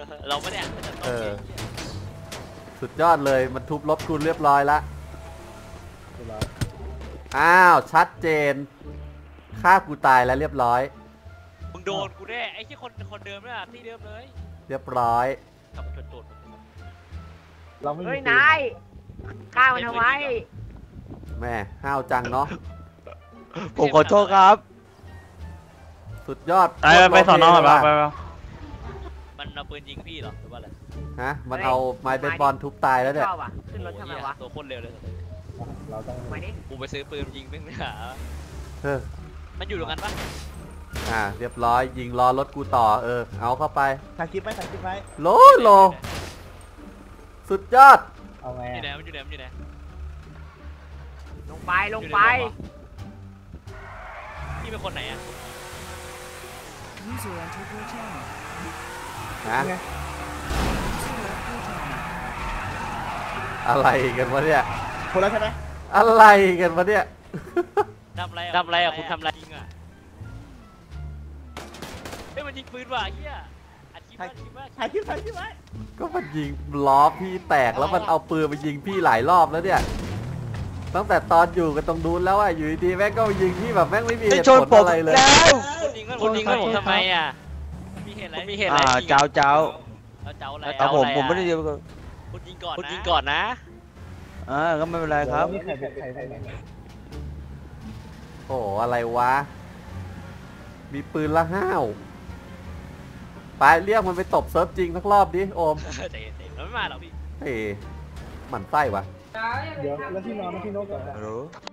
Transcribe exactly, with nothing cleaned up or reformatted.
เราไม่ได้เออสุดยอดเลยมันทุบรถคุณเรียบร้อยละอ้าวชัดเจนฆ่ากูตายแล้วเรียบร้อยมึงโดนกูแน่ไอ้ที่คนคนเดิมเนี่ยที่เดิมเลยเรียบร้อยกลับมาโดนเราไม่เฮ้ยนายฆ่ามันเอาไว้แม่ห้าวจังเนาะผมขอโทษครับสุดยอดไปไปสอนอแบบไปมันเอาปืนยิงพี่เหรอหรือว่าอะไรฮะมันเอาไม้เบสบอลทุบตายแล้วเนี่ยขึ้นรถทำไมวะตัวคนเร็วเลยเราต้องไปดิกูไปซื้อปืนยิงเพิ่งหาเออมันอยู่ตรงนั้นปะอ่าเรียบร้อยยิงล้อรถกูต่อเออเอาเข้าไปถ่ายคลิปไหมถ่ายคลิปไหมโลโลสุดยอดเอาไงอยู่ไหนมันอยู่ไหนมันอยู่ไหนลงไปลงไปพี่เป็นคนไหนอ่ะฮะอะไรกันวะเนี่ยคนแล้วใช่ไหมอะไรกันวะเนี่ยทำอะไรทำอะไรอ่ะคุณทำอะไรยิงอ่ะเฮ้ยมันยิงปืนว่ะเฮียอัดคลิปอัดคลิปถ่ายคลิปถ่ายคลิปไว้ก็มันยิงล้อพี่แตกแล้วมันเอาปืนไปยิงพี่หลายรอบแล้วเนี่ยตั้งแต่ตอนอยู่กันตรงนู้นแล้วอ่ะอยู่ดีๆแม่งก็ยิงพี่แบบแม่งไม่มีเหตุผลอะไรเลยคุณยิงคุณยิงผมทำไมอ่ะมีเหตุอะไรมีเหตุอะไรเจ้าเจ้าเจ้าอะไรเอาผมผมไม่ได้ยิงคุณยิงก่อนคุณยิงก่อนนะอ่าก็ไม่เป็นไรครับโอ้อะไรวะมีปืนละห้าวไปเรียกมันไปตบเซิร์ฟจริงสักรอบดิโอมเจ๋ๆแล้วไม่มาหรอพี่เฮ้ยหมั่นไส้วะเดี๋ยวแล้วที่นอนพี่นกก่อน